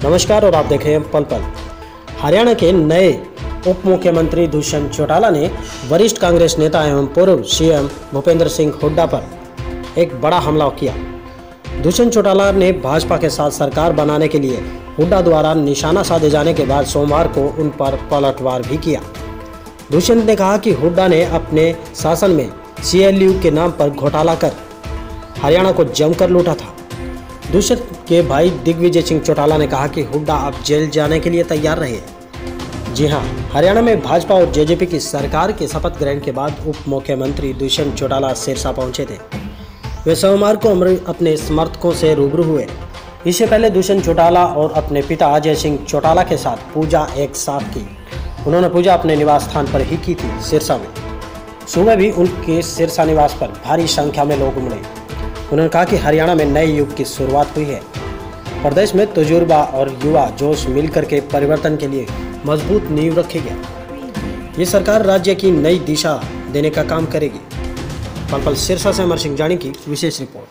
नमस्कार और आप देख रहे हैं पल पल। हरियाणा के नए उप मुख्यमंत्री दुष्यंत चौटाला ने वरिष्ठ कांग्रेस नेता एवं पूर्व सीएम भूपेंद्र सिंह हुड्डा पर एक बड़ा हमला किया। दुष्यंत चौटाला ने भाजपा के साथ सरकार बनाने के लिए हुड्डा द्वारा निशाना साधे जाने के बाद सोमवार को उन पर पलटवार भी किया। दुष्यंत ने कहा कि हुड्डा ने अपने शासन में CLU के नाम पर घोटाला कर हरियाणा को जमकर लूटा था। दुष्यंत के भाई दिग्विजय सिंह चौटाला ने कहा कि हुड्डा अब जेल जाने के लिए तैयार रहे। जी हां, हरियाणा में भाजपा और JJP की सरकार के शपथ ग्रहण के बाद उप मुख्यमंत्री दुष्यंत चौटाला सिरसा पहुंचे थे। वे सोमवार को अपने समर्थकों से रूबरू हुए। इससे पहले दुष्यंत चौटाला और अपने पिता अजय सिंह चौटाला के साथ पूजा एक साथ की। उन्होंने पूजा अपने निवास स्थान पर ही की थी, सिरसा में। सुबह भी उनके सिरसा निवास पर भारी संख्या में लोग उमड़े। उन्होंने कहा कि हरियाणा में नए युग की शुरुआत हुई है। प्रदेश में तजुर्बा और युवा जोश मिलकर के परिवर्तन के लिए मजबूत नींव रखेगी। ये सरकार राज्य की नई दिशा देने का काम करेगी। पल पल सिरसा से अमर सिंह जानी की विशेष रिपोर्ट।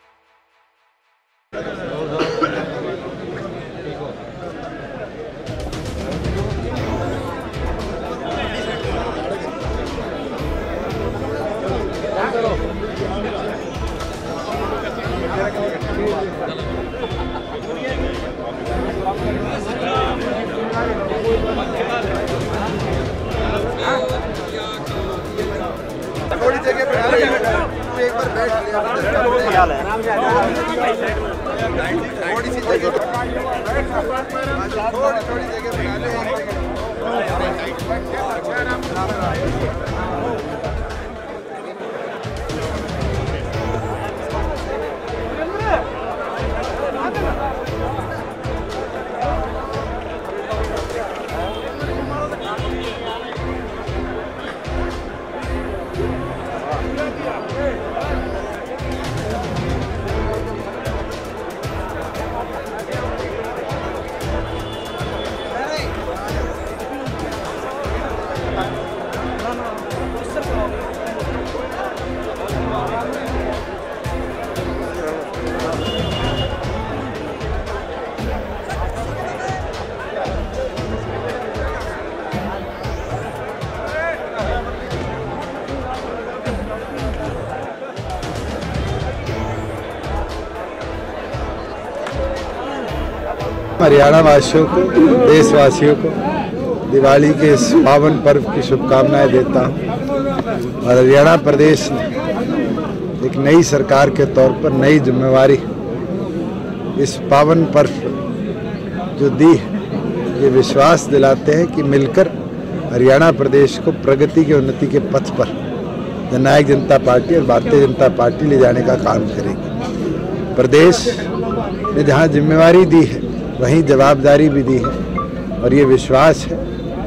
थोड़ी जगह पे एक बार बैठ लिया थोड़ी सी जगह थोड़ी जगह बना ले। हरियाणा वासियों को, देशवासियों को दिवाली के इस पावन पर्व की शुभकामनाएं देता हूं। और हरियाणा प्रदेश ने एक नई सरकार के तौर पर नई जिम्मेवारी इस पावन पर्व जो दी, ये विश्वास दिलाते हैं कि मिलकर हरियाणा प्रदेश को प्रगति के उन्नति के पथ पर जननायक जनता पार्टी और भारतीय जनता पार्टी ले जाने का काम करेगी। प्रदेश ने जहां जिम्मेवारी दी है वहीं जवाबदारी भी दी है और ये विश्वास है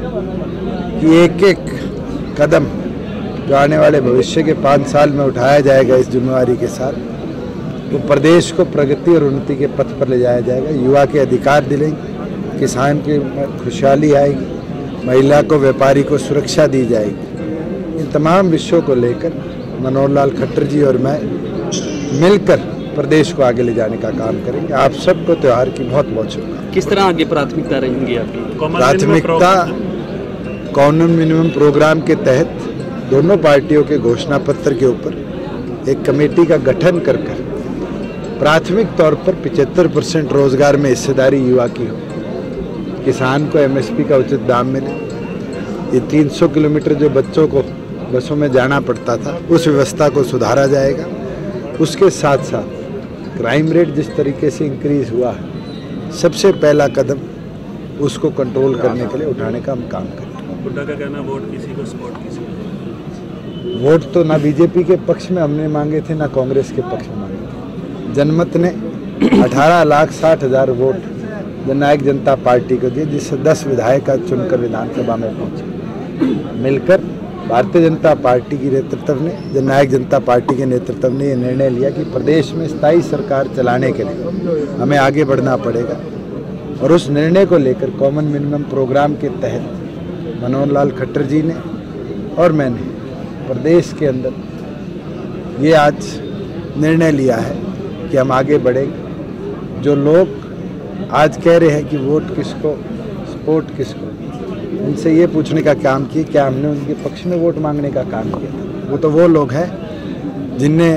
कि एक एक कदम जो आने वाले भविष्य के 5 साल में उठाया जाएगा इस जिम्मेवारी के साथ, तो प्रदेश को प्रगति और उन्नति के पथ पर ले जाया जाएगा। युवा के अधिकार दिलेंगे, किसान की खुशहाली आएगी, महिला को, व्यापारी को सुरक्षा दी जाएगी। इन तमाम विषयों को लेकर मनोहर लाल खट्टर जी और मैं मिलकर प्रदेश को आगे ले जाने का काम करेंगे। आप सबको त्योहार की बहुत बहुत शुभकामनाएं। किस तरह आगे प्राथमिकता रहेंगी आपकी? प्राथमिकता कॉमन मिनिमम प्रोग्राम के तहत दोनों पार्टियों के घोषणा पत्र के ऊपर एक कमेटी का गठन कर प्राथमिक तौर पर 75% रोजगार में हिस्सेदारी युवा की हो, किसान को MSP का उचित दाम मिले, ये 300 किलोमीटर जो बच्चों को बसों में जाना पड़ता था उस व्यवस्था को सुधारा जाएगा। उसके साथ साथ क्राइम रेट जिस तरीके से इंक्रीज हुआ है, सबसे पहला कदम उसको कंट्रोल करने के लिए उठाने का हम काम करें। हुड्डा का कहना वोट किसी को, सपोर्ट किसी को। वोट तो ना BJP के पक्ष में हमने मांगे थे, ना कांग्रेस के पक्ष में मांगे थे। जनमत ने 18,60,000 वोट जननायक जनता पार्टी को दिए, जिससे 10 विधायक चुनकर विधानसभा में पहुंचे। मिलकर भारतीय जनता पार्टी की नेतृत्व ने, जननायक जनता पार्टी के नेतृत्व ने यह निर्णय लिया कि प्रदेश में स्थायी सरकार चलाने के लिए हमें आगे बढ़ना पड़ेगा। और उस निर्णय को लेकर कॉमन मिनिमम प्रोग्राम के तहत मनोहर लाल खट्टर जी ने और मैंने प्रदेश के अंदर ये आज निर्णय लिया है कि हम आगे बढ़ेंगे। जो लोग आज कह रहे हैं कि वोट किसको, सपोर्ट किसको। उनसे ये पूछने का काम किया क्या हमने उनके पक्ष में वोट मांगने का काम किया। वो लोग हैं जिनने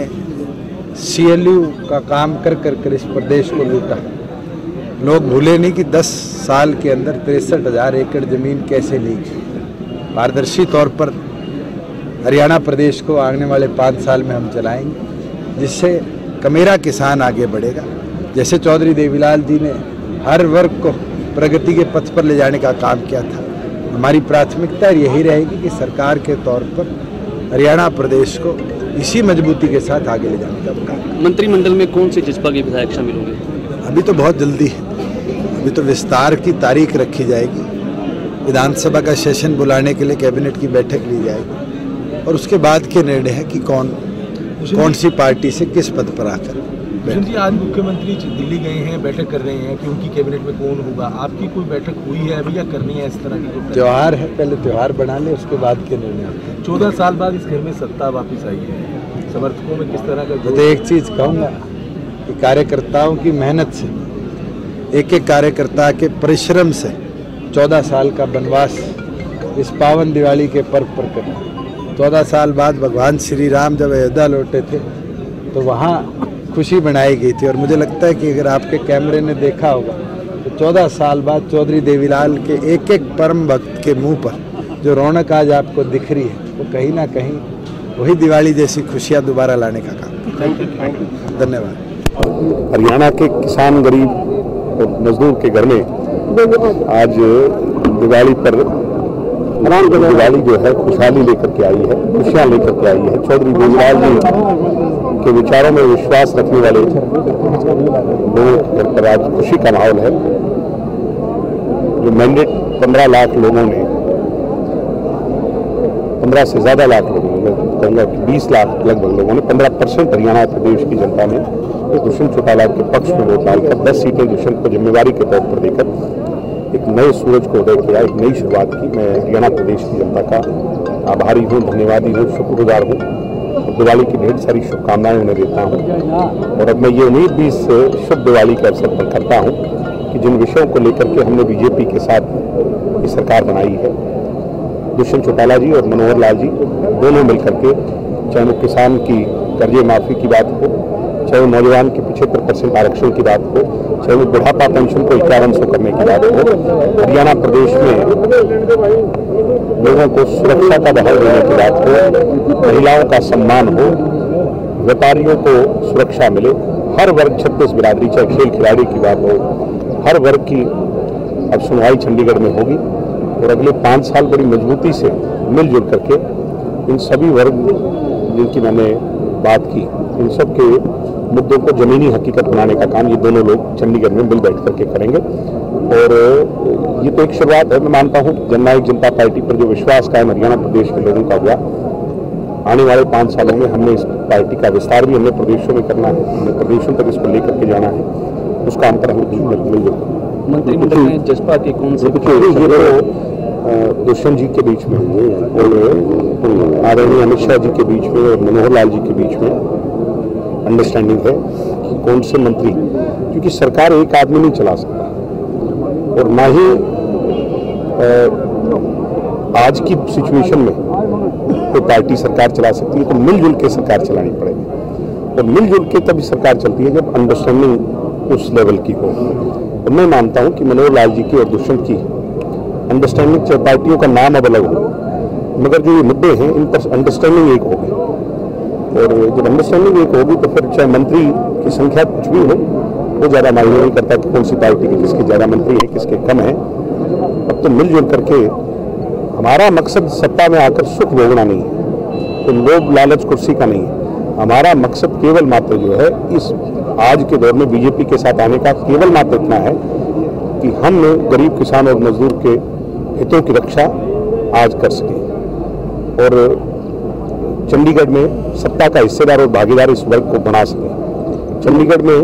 CLU का काम कर इस प्रदेश को लूटा। लोग भूले नहीं कि 10 साल के अंदर 63,000 एकड़ ज़मीन कैसे ली गई। पारदर्शी तौर पर हरियाणा प्रदेश को आने वाले 5 साल में हम चलाएंगे, जिससे कमेरा किसान आगे बढ़ेगा। जैसे चौधरी देवीलाल जी ने हर वर्ग को प्रगति के पथ पर ले जाने का काम किया था, हमारी प्राथमिकता यही रहेगी कि सरकार के तौर पर हरियाणा प्रदेश को इसी मजबूती के साथ आगे ले जाने का काम। मंत्रिमंडल में कौन से जिसपा के विधायक शामिल होंगे? अभी तो बहुत जल्दी है, अभी तो विस्तार की तारीख रखी जाएगी। विधानसभा का सेशन बुलाने के लिए कैबिनेट की बैठक ली जाएगी और उसके बाद के निर्णय है कि कौन सी पार्टी से किस पद पर आकर। जी, आज मुख्यमंत्री दिल्ली गए हैं, बैठक कर रहे हैं कि उनकी कैबिनेट में कौन होगा। आपकी कोई बैठक हुई है अभी या करनी है? इस तरह की त्योहार है, पहले त्योहार बना ले, उसके बाद के निर्णय। 14 साल बाद इस घर में सत्ता वापस आई है, समर्थकों में किस तरह का? तो एक चीज़ कहूँगा कि कार्यकर्ताओं की मेहनत से, एक एक कार्यकर्ता के परिश्रम से 14 साल का वनवास इस पावन दिवाली के पर्व पर कटा। 14 साल बाद भगवान श्री राम जब अयोध्या लौटे थे तो वहाँ खुशी बनाई गई थी। और मुझे लगता है कि अगर आपके कैमरे ने देखा होगा तो 14 साल बाद चौधरी देवीलाल के एक एक परम भक्त के मुंह पर जो रौनक आज आपको दिख रही है, वो कहीं ना कहीं वही दिवाली जैसी खुशियाँ दोबारा लाने का काम। धन्यवाद। हरियाणा के किसान, गरीब और मजदूर के घर में आज दिवाली पर दिवाली जो है खुशहाली लेकर के आई है, खुशियाँ लेकर के आई है। चौधरी देवीलाल जी के विचारों में विश्वास रखने वाले लोगों के घर पर आज खुशी का माहौल है। जो मैंडेट 15 लाख लोगों ने, 15 से ज़्यादा लाख लोगों ने, मैं कहूँगा कि 20 लाख लगभग लोगों ने, 15% हरियाणा प्रदेश की जनता ने दुष्यंत चौटाला के पक्ष में वोट डालकर 10 सीटें दुष्यंत को जिम्मेवारी के तौर पर देकर एक नए सूरज को उदय किया, एक नई शुरुआत की। मैं हरियाणा प्रदेश की जनता का आभारी हूँ, धन्यवादी हूँ, शुक्रगुजार हूँ। दिवाली की ढेर सारी शुभकामनाएं उन्हें देता हूँ और अब मैं ये उम्मीद भी इस शुभ दिवाली के अवसर पर करता हूँ कि जिन विषयों को लेकर के हमने बीजेपी के साथ ये सरकार बनाई है, दुष्यंत चौटाला जी और मनोहर लाल जी दोनों मिलकर के, चाहे वो किसान की कर्जे माफ़ी की बात हो, चाहे वो नौजवान के 75% आरक्षण की बात हो, चाहे वो बुढ़ापा पेंशन को 5100 करने की बात हो, हरियाणा प्रदेश में लोगों को सुरक्षा का बहाल देने की बात हो, महिलाओं का सम्मान हो, व्यापारियों को सुरक्षा मिले, हर वर्ग 36 बिरादरी, चाहे खेल खिलाड़ी की बात हो, हर वर्ग की अब सुनवाई चंडीगढ़ में होगी और अगले 5 साल बड़ी मजबूती से मिलजुल करके इन सभी वर्ग जिनकी मैंने बात की, इन सब के मुद्दों को जमीनी हकीकत बनाने का काम ये दोनों लोग चंडीगढ़ में मिल बैठ करके करेंगे। और ये तो एक शुरुआत है। मैं मानता हूँ जननायक जनता पार्टी पर जो विश्वास कायम हरियाणा प्रदेश के लोगों का हुआ, आने वाले 5 सालों में हमने इस पार्टी का विस्तार भी हमने प्रदेशों में करना है, हमने प्रदेशों तक इसको लेकर के जाना है, उस काम पर हम मिलजुल। मंत्रिमंडल में जसपा के कौन से दुष्यंत जी के बीच में और आदरणीय अमित शाह जी के बीच में और मनोहर लाल जी के बीच में अंडरस्टैंडिंग है कि कौन से मंत्री, क्योंकि सरकार एक आदमी नहीं चला सकता और ना ही आज की सिचुएशन में कोई पार्टी सरकार चला सकती है, तो मिलजुल के सरकार चलानी पड़ेगी और मिलजुल के तभी सरकार चलती है जब अंडरस्टैंडिंग उस लेवल की हो। और मैं मानता हूं कि मनोहर लाल जी की और दुष्यंत की अंडरस्टैंडिंग, चाहे पार्टियों का नाम अब अलग हो, मगर जो ये मुद्दे हैं इन पर अंडरस्टैंडिंग एक होगी और जब अंडरस्टैंडिंग एक होगी तो फिर चाहे मंत्री की संख्या कुछ भी हो, वो ज़्यादा मायने नहीं करता कि कौन सी पार्टी के किसके ज़्यादा मंत्री हैं, किसके कम हैं। अब तो मिलजुल करके हमारा मकसद सत्ता में आकर सुख भोगना नहीं है, तो लोभ लालच कुर्सी का नहीं है। हमारा मकसद केवल मात्र जो है इस आज के दौर में बीजेपी के साथ आने का केवल मात्र इतना है कि हम गरीब किसान और मजदूर के हितों की रक्षा आज कर सकें और चंडीगढ़ में सत्ता का हिस्सेदार और भागीदार इस वर्ग को बना सकें। चंडीगढ़ में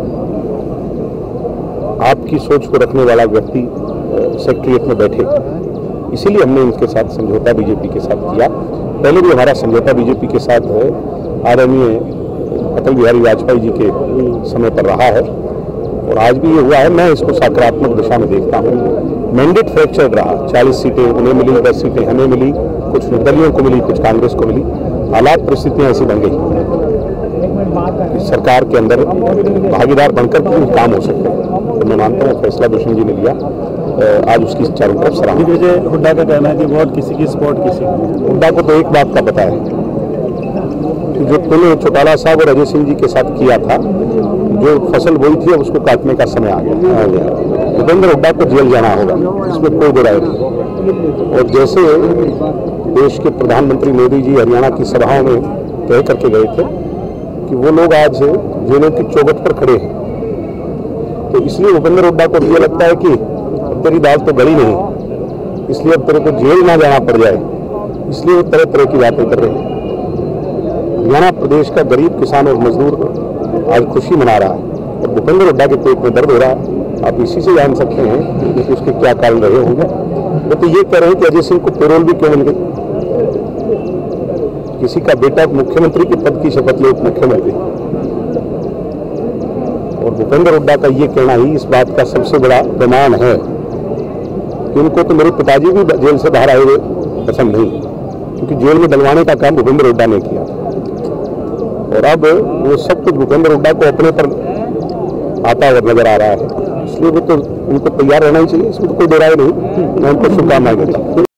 आपकी सोच को रखने वाला व्यक्ति सेक्रेटरीट में बैठे, इसीलिए हमने इनके साथ समझौता बीजेपी के साथ किया। पहले भी हमारा समझौता बीजेपी के साथ आदरणीय अटल बिहारी वाजपेयी जी के समय पर रहा है और आज भी ये हुआ है। मैं इसको सकारात्मक दिशा में देखता हूँ। मैंडेट फ्रैक्चर रहा, 40 सीटें उन्हें मिली, 10 सीटें हमें मिली, कुछ निर्दलियों को मिली, कुछ कांग्रेस को मिली। हालात परिस्थितियां ऐसी बन गई सरकार के अंदर भागीदार बनकर भी काम हो सकते हैं। तो मैं मानता हूँ फैसला भूषण जी ने लिया, आज उसकी चारों तरफ सराहना। दिग्विजय हुड्डा का कहना है कि वोट किसी की सपोर्ट किसी की। हुड्डा को तो एक बात का पता है कि जो तूने चौटाला साहब और अजय सिंह जी के साथ किया था, जो फसल बोई थी, अब उसको काटने का समय आ गया। भूपेंद्र हुड्डा को जेल जाना होगा, इसमें कोई दो राय नहीं। और जैसे देश के प्रधानमंत्री मोदी जी हरियाणा की सभाओं में कह करके गए थे कि वो लोग आज जेलों की चौखट पर खड़े हैं, तो इसलिए भूपेंद्र हुड्डा को ये लगता है कि तेरी दाल तो गली नहीं, इसलिए अब तेरे को जेल ना जाना पड़ जाए, इसलिए वो तरह तरह की बातें कर रहे हैं। हरियाणा प्रदेश का गरीब किसान और मजदूर आज खुशी मना रहा है और भूपेंद्र हुड्डा के पेट में दर्द हो रहा है। आप इसी से जान सकते हैं कि उसके क्या कारण रहे होंगे। वो तो ये कह रहे हैं कि अजय सिंह को पेरोल भी क्यों मिल गई। किसी का बेटा मुख्यमंत्री के पद की शपथ ले, उप मुख्यमंत्री, और भूपेंद्र हुड्डा का ये कहना ही इस बात का सबसे बड़ा प्रमाण है कि उनको तो मेरे पिताजी भी जेल से बाहर आए हुए पसंद नहीं, क्योंकि जेल में डलवाने का काम भूपेंद्र हुड्डा ने किया। और अब वो सब कुछ भूपेंद्र हुड्डा को अपने पर आता हुआ नजर आ रहा है, इसलिए वो तो उनको तैयार रहना ही चाहिए। इसमें तो कोई डराए नहीं। मैं उनको शुभकामनाएं देता हूँ।